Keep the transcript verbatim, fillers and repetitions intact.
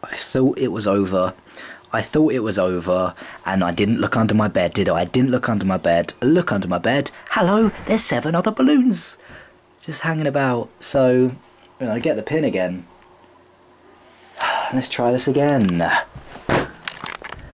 I thought it was over. I thought it was over, and I didn't look under my bed, did I? I didn't look under my bed. I look under my bed. Hello, there's seven other balloons just hanging about. So, you know, get the pin again. Let's try this again.